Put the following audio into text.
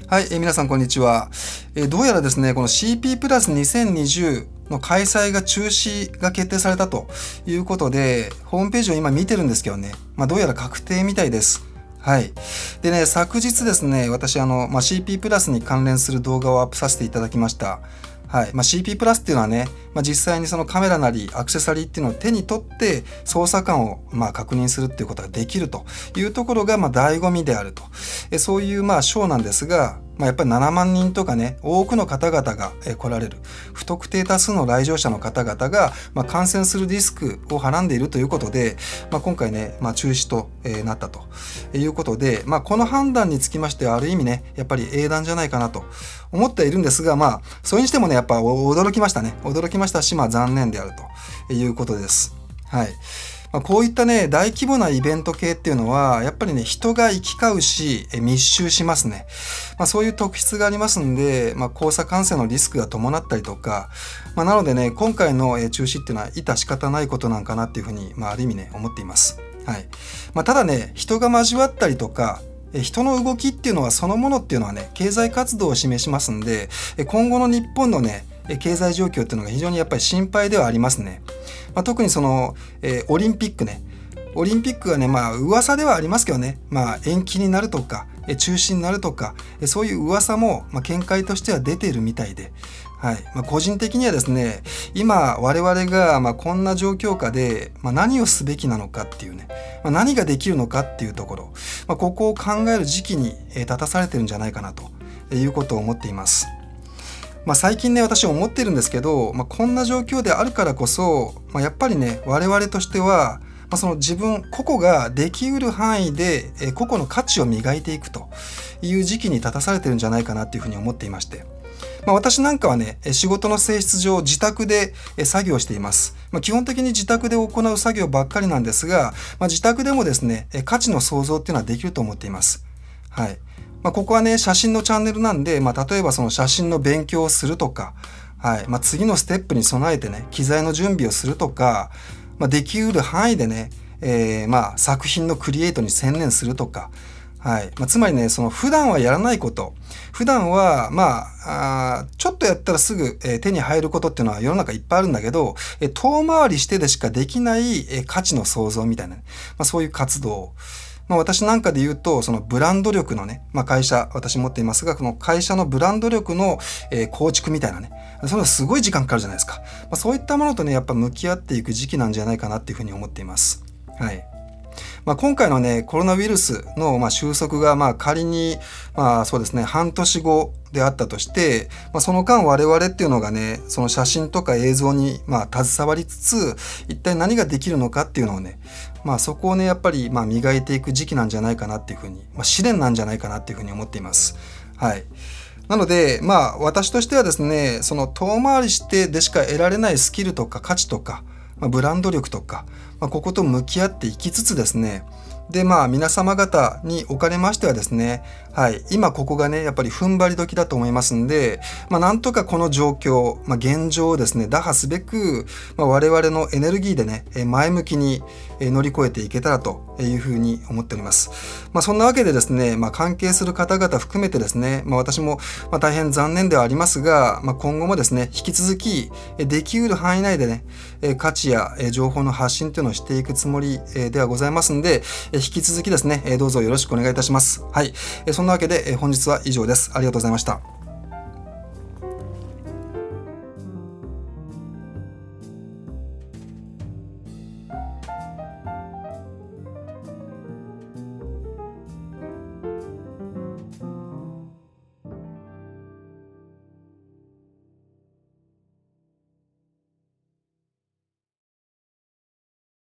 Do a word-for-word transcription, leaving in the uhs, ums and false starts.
はい、えー皆さんこんにちは。えーどうやらですね、この シーピー プラスにせんにじゅうの開催が中止が決定されたということで、ホームページを今見てるんですけどね、まあ、どうやら確定みたいです。はい。でね、昨日ですね、私あの、まあ、シーピー プラスに関連する動画をアップさせていただきました。はい。まあ、シーピー プラスっていうのはね、まあ、実際にそのカメラなりアクセサリーっていうのを手に取って操作感をまあ確認するっていうことができるというところがまあ醍醐味であると。えそういうまあショーなんですが、まあ、やっぱりななまんにんとかね、多くの方々が来られる。不特定多数の来場者の方々がまあ感染するリスクをはらんでいるということで、まあ、今回ね、まあ、中止となったということで、まあ、この判断につきましてはある意味ね、やっぱり英断じゃないかなと思っているんですが、まあ、それにしてもね、やっぱ驚きましたね。驚きましたし、まあ、残念であるということです。はい。まあ、こういったね、大規模なイベント系っていうのは、やっぱりね、人が行き交うし、密集しますね。まあ、そういう特質がありますんで、まあ、交差感染のリスクが伴ったりとか、まあ、なのでね、今回の中止っていうのは、致し方ないことなんかなっていうふうに、まあ、ある意味ね、思っています。はい。まあ、ただね、人が交わったりとか、人の動きっていうのはそのものっていうのはね、経済活動を示しますんで、今後の日本のね、経済状況っていうのが非常にやっぱり心配ではありますね。まあ、特にその、えー、オリンピックね。オリンピックはね、まあ噂ではありますけどね、まあ延期になるとか、え中止になるとか、えそういう噂も、まあ、見解としては出ているみたいで、はい。まあ、個人的にはですね、今我々がまあこんな状況下で、まあ、何をすべきなのかっていうね、まあ、何ができるのかっていうところ、まあ、ここを考える時期に立たされてるんじゃないかなということを思っています。まあ、最近ね、私思ってるんですけど、まあ、こんな状況であるからこそ、まあ、やっぱりね、我々としては、まあ、その自分個々ができうる範囲で個々の価値を磨いていくという時期に立たされてるんじゃないかなっていうふうに思っていまして、まあ、私なんかはね、仕事の性質上自宅で作業しています。まあ、基本的に自宅で行う作業ばっかりなんですが、まあ、自宅でもですね、価値の創造っていうのはできると思っています。はい。まあ、ここはね、写真のチャンネルなんで、まあ、例えばその写真の勉強をするとか、はい。まあ、次のステップに備えてね、機材の準備をするとか、まあ、できうる範囲でね、えー、まあ、作品のクリエイトに専念するとか、はい。まあ、つまりね、その普段はやらないこと。普段は、まあ、あちょっとやったらすぐ、えー、手に入ることっていうのは世の中いっぱいあるんだけど、えー、遠回りしてでしかできない、えー、価値の創造みたいな、ね、まあ、そういう活動。まあ、私なんかで言うと、そのブランド力のね、まあ、会社、私持っていますが、この会社のブランド力の、えー、構築みたいなね、それはすごい時間かかるじゃないですか。まあ、そういったものとね、やっぱ向き合っていく時期なんじゃないかなっていうふうに思っています。はい。まあ、今回のね、コロナウイルスのまあ収束がまあ仮に、まあそうですね、半年後であったとして、まあ、その間我々っていうのがね、その写真とか映像にまあ携わりつつ、一体何ができるのかっていうのをね、まあそこをね、やっぱりまあ磨いていく時期なんじゃないかなっていうふうに、まあ試練なんじゃないかなっていうふうに思っています。はい。なので、まあ私としてはですね、その遠回りしてでしか得られないスキルとか価値とか、まあ、ブランド力とか、まあ、ここと向き合っていきつつですね、で、まあ、皆様方におかれましてはですね、はい、今ここがね、やっぱり踏ん張り時だと思いますんで、まあ、なんとかこの状況、まあ、現状をですね、打破すべく、まあ、我々のエネルギーでね、前向きに乗り越えていけたらというふうに思っております。まあ、そんなわけでですね、まあ、関係する方々含めてですね、まあ、私もまあ大変残念ではありますが、まあ、今後もですね、引き続きできうる範囲内でね、価値や情報の発信というのをしていくつもりではございますんで、引き続きですね、どうぞよろしくお願いいたします。はい。そんなわけで本日は以上です。ありがとうございました。